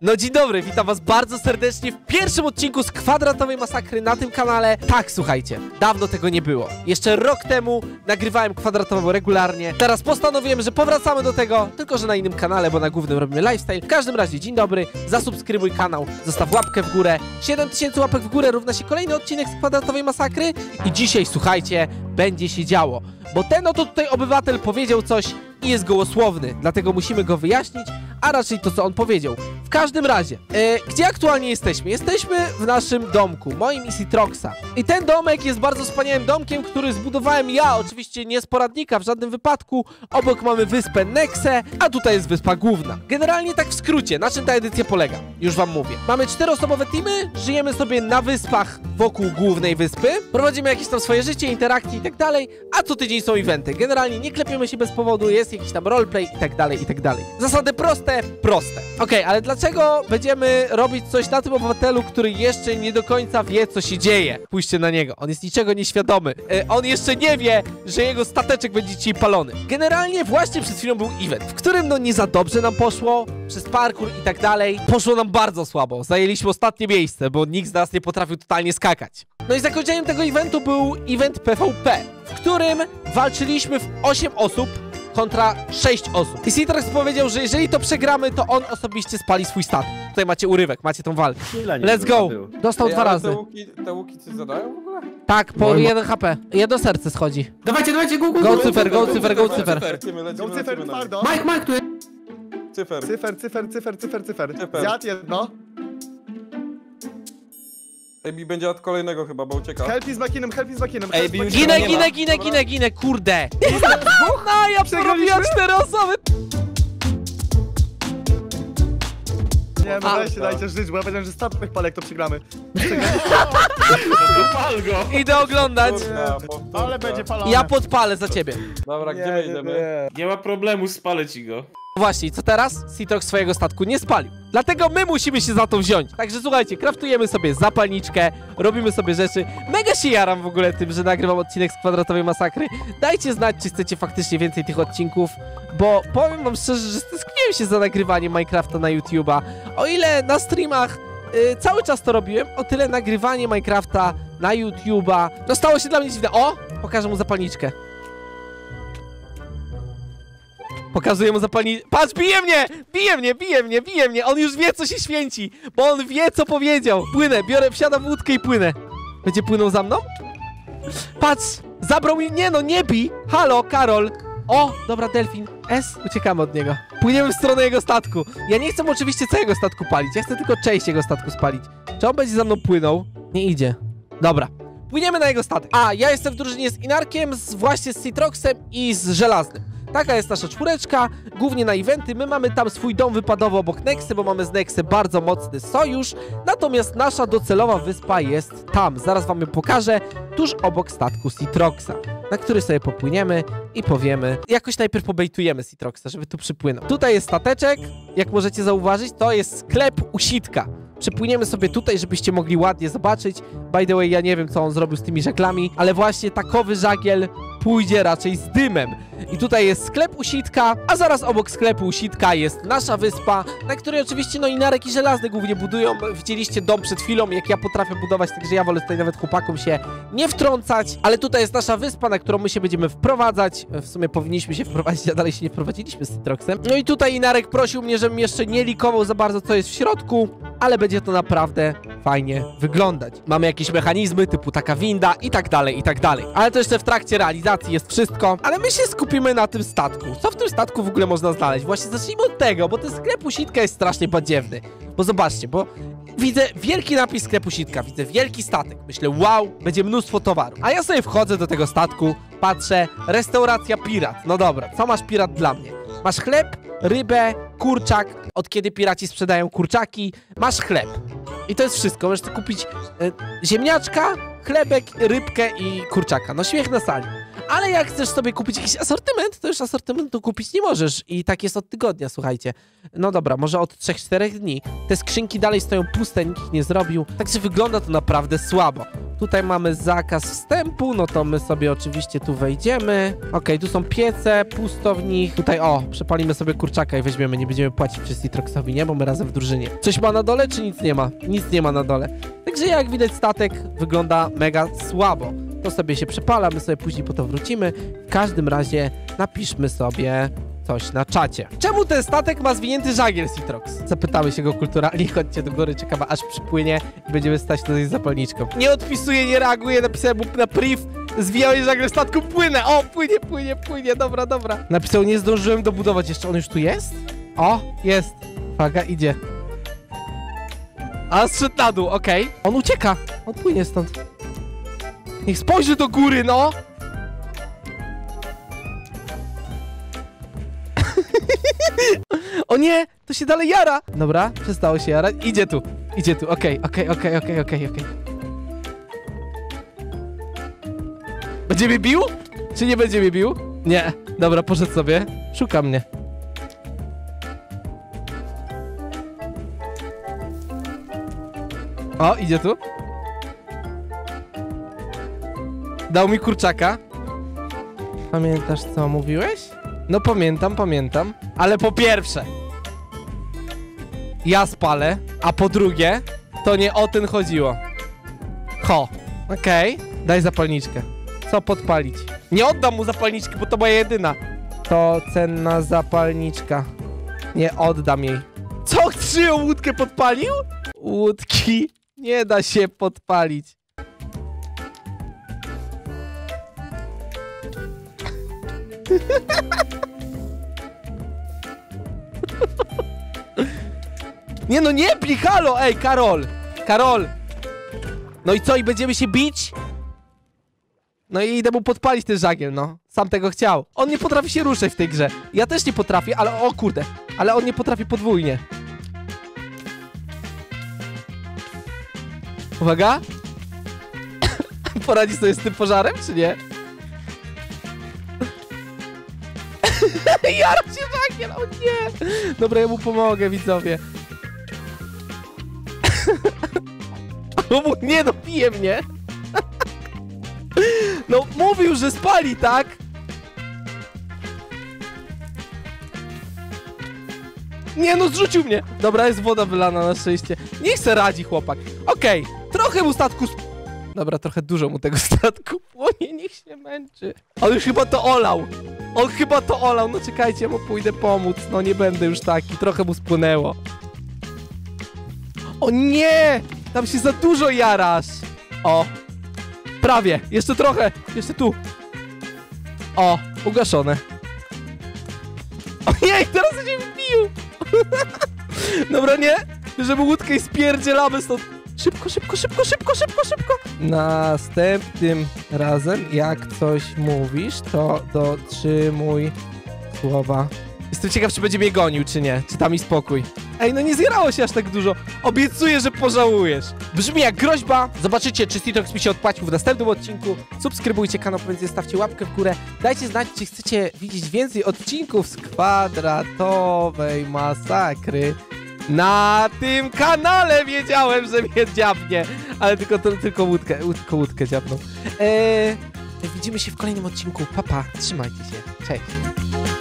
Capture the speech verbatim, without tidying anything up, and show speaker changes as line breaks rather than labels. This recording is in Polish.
No dzień dobry, witam was bardzo serdecznie w pierwszym odcinku z Kwadratowej Masakry na tym kanale. Tak, słuchajcie, dawno tego nie było. Jeszcze rok temu nagrywałem Kwadratową regularnie. Teraz postanowiłem, że powracamy do tego, tylko że na innym kanale, bo na głównym robimy lifestyle. W każdym razie, dzień dobry, zasubskrybuj kanał, zostaw łapkę w górę. siedem tysięcy łapek w górę równa się kolejny odcinek z Kwadratowej Masakry. I dzisiaj, słuchajcie, będzie się działo. Bo ten oto tutaj obywatel powiedział coś i jest gołosłowny, dlatego musimy go wyjaśnić, a raczej to, co on powiedział. W każdym razie, e, gdzie aktualnie jesteśmy? Jesteśmy w naszym domku, moim i Citroxa. I ten domek jest bardzo wspaniałym domkiem, który zbudowałem ja, oczywiście nie z poradnika w żadnym wypadku. Obok mamy wyspę Nexę, a tutaj jest wyspa główna. Generalnie tak w skrócie, na czym ta edycja polega? Już wam mówię. Mamy czteroosobowe teamy, żyjemy sobie na wyspach wokół głównej wyspy, prowadzimy jakieś tam swoje życie, interakcje i tak dalej, a co tydzień są eventy. Generalnie nie klepiemy się bez powodu, jest jakiś tam roleplay i tak dalej, i tak dalej. Zasady proste, proste. Okej, okay, ale dlaczego będziemy robić coś na tym obywatelu, który jeszcze nie do końca wie, co się dzieje? Spójrzcie na niego, on jest niczego nieświadomy. E, on jeszcze nie wie, że jego stateczek będzie dzisiaj palony. Generalnie właśnie przed chwilą był event, w którym no nie za dobrze nam poszło, przez parkour i tak dalej. Poszło nam bardzo słabo, zajęliśmy ostatnie miejsce, bo nikt z nas nie potrafił totalnie skakać. No i zakończeniem tego eventu był event P V P, w którym walczyliśmy w osiem osób kontra sześć osób. I Citrox powiedział, że jeżeli to przegramy, to on osobiście spali swój statek. Tutaj macie urywek, macie tą walkę. Let's go! Dostał dwa razy.
Te łuki, te łuki coś zadają w ogóle?
Tak, po jeden H P. Jedno serce schodzi.
Dawajcie, dawajcie, go, go,
go, cyfer, go, cyfer, go, cyfer.
Lecimy, lecimy,
Go cyfer,
lecimy.
twardo.
Mike, Mike, tu jest.
Cyfer.
Cyfer, cyfer, cyfer, cyfer, cyfer.
Cyfer.
Zjadł jedno.
Ej, będzie od kolejnego chyba, bo ucieka.
Help z makinem, help z makinem.
Ej,
help z
bił-
makinem.
Ginę,
nie
ginę,
ma.
ginę, ginę, ginę, kurde. No, ja porobiłem cztery osoby.
Nie, no weźcie, dajcie żyć, bo ja powiedziałem, że statek palek to przegramy.
Pal go.
Idę oglądać.
Kurna, powtórka.
Ale będzie palone.
Ja podpalę za ciebie.
Dobra, gdzie
Nie,
my
nie,
idziemy?
nie.
Nie ma problemu, spalę ci go.
Właśnie, co teraz? Citrox swojego statku nie spalił. Dlatego my musimy się za to wziąć. Także słuchajcie, kraftujemy sobie zapalniczkę, robimy sobie rzeczy. Mega się jaram w ogóle tym, że nagrywam odcinek z Kwadratowej Masakry. Dajcie znać, czy chcecie faktycznie więcej tych odcinków, bo powiem wam szczerze, że stęskniłem się za nagrywaniem Minecrafta na YouTube'a. O ile na streamach yy, cały czas to robiłem, o tyle nagrywanie Minecrafta na YouTube'a no stało się dla mnie dziwne. O! Pokażę mu zapalniczkę. Pokazuję mu zapalniczkę. Patrz, bije mnie! Bije mnie, bije mnie, bije mnie! On już wie, co się święci, bo on wie, co powiedział. Płynę, biorę, wsiadam w łódkę i płynę. Będzie płynął za mną? Patrz! Zabrał mi... Nie no, nie bij! Halo, Karol! O, dobra, delfin. S, uciekamy od niego. Płyniemy w stronę jego statku. Ja nie chcę oczywiście całego statku palić, ja chcę tylko część jego statku spalić. Czy on będzie za mną płynął? Nie idzie. Dobra. Płyniemy na jego statek. A, ja jestem w drużynie z Inarkiem, z, właśnie z Citroxem i z Żelaznym. Taka jest nasza czwóreczka, głównie na eventy. My mamy tam swój dom wypadowy obok Nexy, bo mamy z Nexy bardzo mocny sojusz. Natomiast nasza docelowa wyspa jest tam. Zaraz wam ją pokażę, tuż obok statku Citroxa, na który sobie popłyniemy i powiemy. Jakoś najpierw pobejtujemy Citroxa, żeby tu przypłynął. Tutaj jest stateczek, jak możecie zauważyć, to jest sklep u Sitka. Przepłyniemy sobie tutaj, żebyście mogli ładnie zobaczyć. By the way, ja nie wiem, co on zrobił z tymi żaglami, ale właśnie takowy żagiel pójdzie raczej z dymem. I tutaj jest sklep u Sitka, a zaraz obok sklepu u Sitka jest nasza wyspa, na której oczywiście no Inarek i Żelazny głównie budują. Widzieliście dom przed chwilą, jak ja potrafię budować, także ja wolę tutaj nawet chłopakom się nie wtrącać. Ale tutaj jest nasza wyspa, na którą my się będziemy wprowadzać. W sumie powinniśmy się wprowadzić, a dalej się nie wprowadziliśmy z Citroxem. No i tutaj Inarek prosił mnie, żebym jeszcze nie likował za bardzo, co jest w środku, ale będzie to naprawdę fajnie wyglądać. Mamy jakieś mechanizmy typu taka winda i tak dalej, i tak dalej. Ale to jeszcze w trakcie realizacji jest wszystko, ale my się skupimy na tym statku. Co w tym statku w ogóle można znaleźć? Właśnie zacznijmy od tego, bo ten sklep u Sitka jest strasznie badziewny. Bo zobaczcie, bo widzę wielki napis sklepu Sitka, widzę wielki statek. Myślę, wow, będzie mnóstwo towaru. A ja sobie wchodzę do tego statku, patrzę, restauracja Pirat. No dobra, co masz Pirat dla mnie? Masz chleb, rybę, kurczak. Od kiedy piraci sprzedają kurczaki, masz chleb. I to jest wszystko. Możesz kupić e, ziemniaczka, chlebek, rybkę i kurczaka. No śmiech na sali. Ale jak chcesz sobie kupić jakiś asortyment, to już asortymentu kupić nie możesz. I tak jest od tygodnia, słuchajcie. No dobra, może od trzech czterech dni. Te skrzynki dalej stoją puste, nikt ich nie zrobił. Także wygląda to naprawdę słabo. Tutaj mamy zakaz wstępu, no to my sobie oczywiście tu wejdziemy. Okej, tu są piece, pusto w nich. Tutaj, o, przepalimy sobie kurczaka i weźmiemy, nie będziemy płacić przez Citroxowi, nie? Bo my razem w drużynie. Coś ma na dole, czy nic nie ma? Nic nie ma na dole. Także jak widać, statek wygląda mega słabo. To sobie się przepala, my sobie później po to wrócimy. W każdym razie napiszmy sobie coś na czacie. Czemu ten statek ma zwinięty żagiel, Citrox? Zapytamy się go kulturalnie, chodźcie do góry, czekamy aż przypłynie i będziemy stać tutaj z zapalniczką. Nie odpisuje, nie reaguje, napisałem mu na priv, zwijałeś żagiel statku, płynę, o, płynie, płynie, płynie, dobra, dobra. Napisał, nie zdążyłem dobudować jeszcze, on już tu jest? O, jest. Uwaga, idzie. A, zszedł na dół, okej. Okay. On ucieka, on płynie stąd. Niech spojrzy do góry, no! O nie, to się dalej jara. Dobra, przestało się jarać. Idzie tu, idzie tu, okej, okej, okej, okej, okej, okej. Będzie mnie bił? Czy nie będzie mnie bił? Nie, dobra, poszedł sobie. Szuka mnie. O, idzie tu. Dał mi kurczaka. Pamiętasz, co mówiłeś? No pamiętam, pamiętam. Ale po pierwsze, ja spalę, a po drugie, to nie o ten chodziło. Ho, okej. Okay. Daj zapalniczkę. Co podpalić? Nie oddam mu zapalniczki, bo to moja jedyna. To cenna zapalniczka. Nie oddam jej. Co? Czyją łódkę podpalił? Łódki nie da się podpalić. Nie no, nie pij, halo, ej, Karol. Karol. No i co, i będziemy się bić? No i idę mu podpalić ten żagiel, no. Sam tego chciał. On nie potrafi się ruszać w tej grze. Ja też nie potrafię, ale o kurde. Ale on nie potrafi podwójnie. Uwaga. Poradzi sobie z tym pożarem, czy nie? Jara się żagiel, o nie! Dobra, ja mu pomogę, widzowie. O, nie, no pije mnie. No, mówił, że spali, tak? Nie, no zrzucił mnie. Dobra, jest woda wylana na szczęście. Niech se radzi chłopak. Okej, okay. Trochę mu statku... Sp Dobra, trochę dużo mu tego statku płonie, niech się męczy. On już chyba to olał. On chyba to olał. No czekajcie, mu pójdę pomóc. No nie będę już taki. Trochę mu spłynęło. O nie! Tam się za dużo jarasz. O. Prawie. Jeszcze trochę. Jeszcze tu. O. Ugaszone. Ojej, teraz się wbił. Dobra, nie? Bierzemy łódkę i spierdzielamy stąd. Szybko, szybko, szybko, szybko, szybko, szybko. Następnym razem, jak coś mówisz, to dotrzymuj słowa. Jestem ciekaw, czy będzie mnie gonił, czy nie. Czy da mi spokój. Ej, no nie zjerało się aż tak dużo. Obiecuję, że pożałujesz. Brzmi jak groźba. Zobaczycie, czy Citrox mi się odpłacił w następnym odcinku. Subskrybujcie kanał, powiedz, stawcie łapkę w górę. Dajcie znać, czy chcecie widzieć więcej odcinków z kwadratowej masakry. Na tym kanale wiedziałem, że mnie dziabnie. Ale tylko, to, tylko, łódkę, tylko łódkę dziabną. Eee, widzimy się w kolejnym odcinku. Pa, pa. Trzymajcie się. Cześć.